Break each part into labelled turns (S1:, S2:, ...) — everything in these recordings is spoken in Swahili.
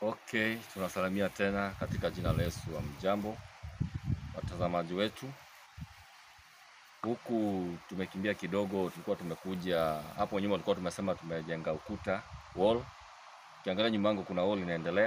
S1: Okay, tunasalamia tena katika jina la Yesu. Mjambo watazamaji wetu. Huku tumekimbia kidogo, tulikuwa tumekuja hapo nyuma, tulikuwa tumesema tumejenga ukuta wall. Ukiangalia nyuma yangu kuna wall inaendelea.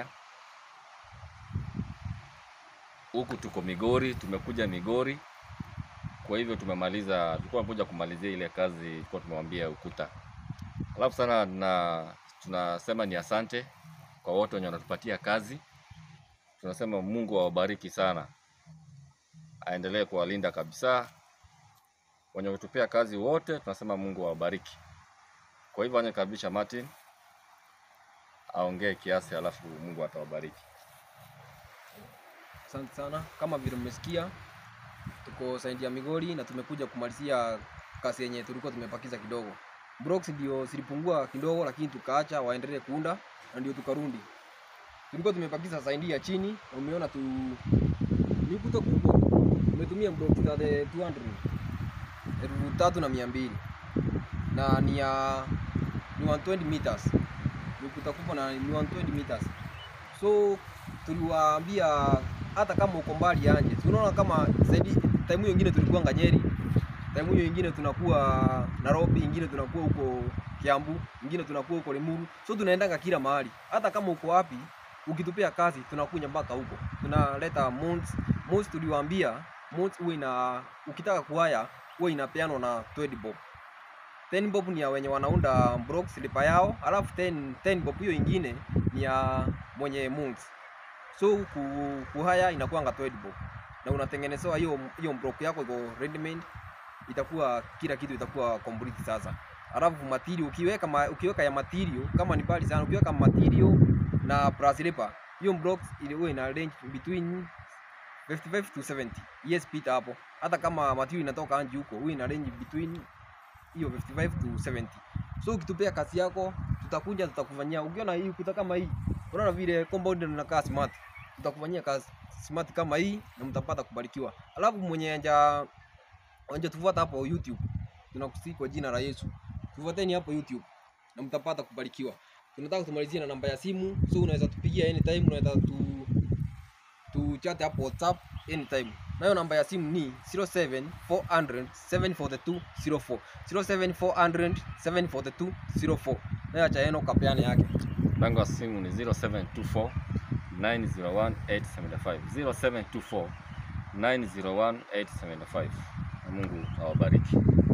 S1: Huku tuko Migori, tumekuja Migori. Kwa hivyo tumemaliza, tulikuwa tumekuja kumalizia ile kazi tulikuwa tumemwambia ukuta. Alafu sana tunasema ni asante kwa wote wenye wanatupatia kazi. Tunasema Mungu awabariki sana, aendelee kuwalinda kabisa. Wenye kutupea kazi wote tunasema Mungu awabariki. Kwa hivyo anakaribisha Martin aongee kiasi, alafu Mungu atawabariki.
S2: Asante sana. Kama vile mmesikia, tuko saidi ya Migori na tumekuja kumalizia kazi yenye tulikuwa tumepakiza kidogo. Blocks ndio zilipungua kidogo, lakini tukaacha waendelee kuunda na ndio tukarudi. Tulikuwa tumepakiza saidi ya chini na umeona ni ukuta kubwa. Tumetumia blocks za 3,200 na ni 120 meters. Ni ukuta kubwa na ni 120 meters. So tuliwaambia hata kama uko mbali anje. Unaona kama zaidi time hiyo nyingine tulikuwa Nganyeri. Time hiyo nyingine tunakuwa Nairobi, nyingine tunakuwa huko Kiambu, nyingine tunakuwa huko Limuru. So tunaendanga kila mahali. Hata kama uko wapi, ukitupea kazi tunakuja mpaka huko. Tunaleta months tuliwaambia months huwa ina ukitaka kuhaya huwa inapeanwa na 20 bob. 10 bob ni ya wenye wanaunda blocks slipa yao, alafu 10 bob hiyo nyingine ni ya mwenye months. So kuhaya inakuanga 20 bob. Na unatengenezewa hiyo block yako iko ready made, itakuwa kila kitu itakuwa complete sasa. Alafu material ukiweka ya material kama ni bali sana, ukiweka material na plus slipa, hiyo blocks ile ina range between 55 to 70. Yes, pita hapo. Hata kama material inatoka anje huko, huwa ina range between hiyo 55 to 70. So ukitupea kazi yako, tutakuja tutakufanyia. Ukiona hii ukuta kama hii, unaona vile compound inakaa smart, tutakufanyia kazi smart kama hii na mtapata kubarikiwa. Alafu mwenye anje tufuata hapo YouTube, tunakusihi kwa jina la Yesu, tufuateni hapo YouTube na mtapata kubarikiwa. Tunataka tumalizie na namba ya simu, so unaweza tupigia anytime, unaweza tu chat hapo WhatsApp anytime. Nayo namba ya simu ni 07400 742 04 07400 742 04. Na acha yenu kapeane yake.
S1: Namba ya simu ni 0724 901 875 0724 901 875. Mungu awabariki.